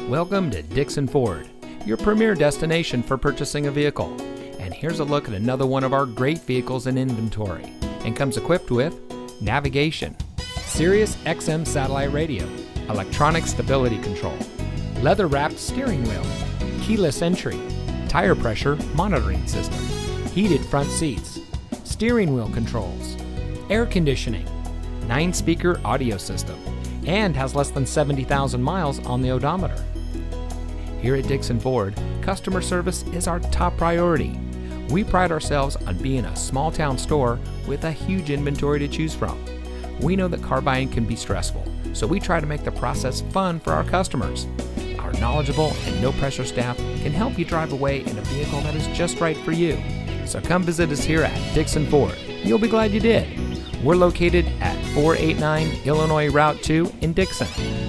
Welcome to Dixon Ford, your premier destination for purchasing a vehicle. And here's a look at another one of our great vehicles in inventory, and comes equipped with navigation, Sirius XM satellite radio, electronic stability control, leather-wrapped steering wheel, keyless entry, tire pressure monitoring system, heated front seats, steering wheel controls, air conditioning, 9-speaker audio system, and has less than 70,000 miles on the odometer. Here at Dixon Ford, customer service is our top priority. We pride ourselves on being a small town store with a huge inventory to choose from. We know that car buying can be stressful, so we try to make the process fun for our customers. Our knowledgeable and no-pressure staff can help you drive away in a vehicle that is just right for you. So come visit us here at Dixon Ford. You'll be glad you did. We're located at 489 Illinois Route 2 in Dixon.